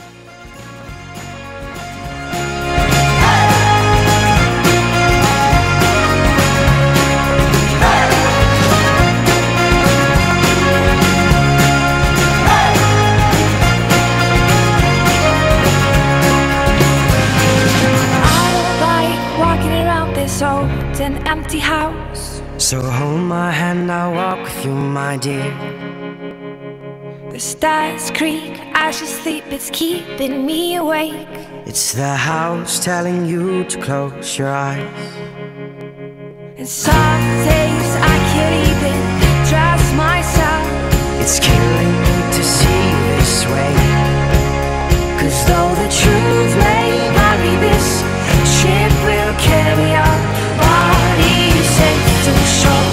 An empty house. So hold my hand, I'll walk with you, my dear. The stars creak as you sleep, it's keeping me awake. It's the house telling you to close your eyes. And some days I can't even trust myself. It's killing me to see you this way. 'Cause though the truth may vary, this ship will carry our bodies safe to shore.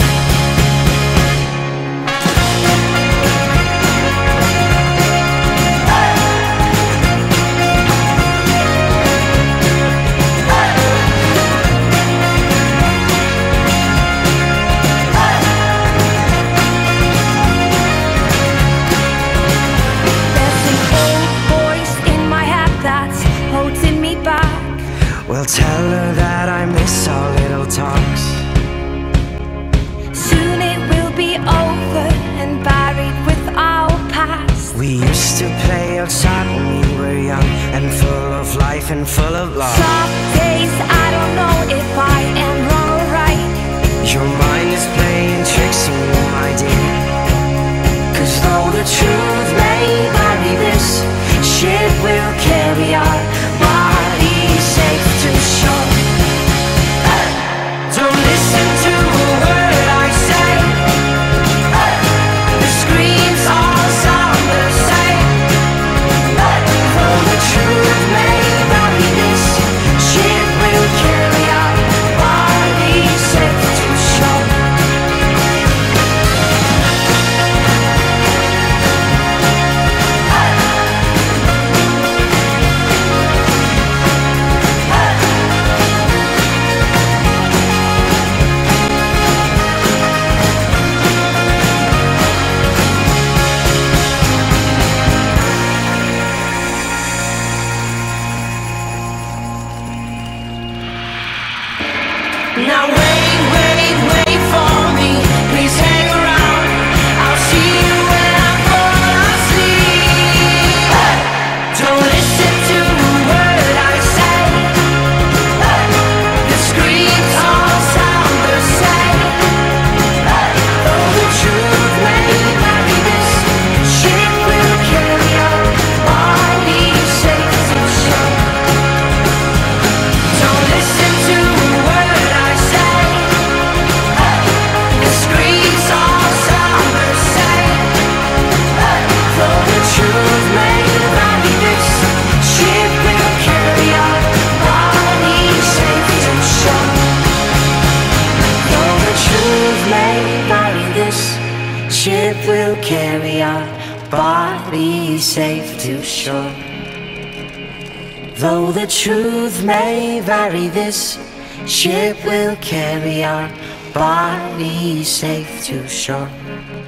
Well, tell her that I miss our little talks. Soon it will be over and buried with our past. We used to play outside when we were young and full of life and full of love. Some days I don't know if I am wrong or right. Your mind is playing tricks on you, my dear. 'Cause though the truth may vary, this ship will carry our bodies safe to shore. Don't listen to a word I say. The screams all sound the same. Though the truth may vary, this ship will carry our bodies safe to shore. Now wait for me, please hang around. I'll see you when I fall asleep. Don't listen to a word I say. The screams all sound the same. Though the truth may vary, this ship will carry our bodies safe to shore. Don't listen to a word I say. The screams all sound the same. Though the truth may vary, this ship will carry our bodies safe to shore. Though the truth may vary, this ship will carry our bodies safe to shore. Though the truth may vary, this ship will carry our bodies safe to shore.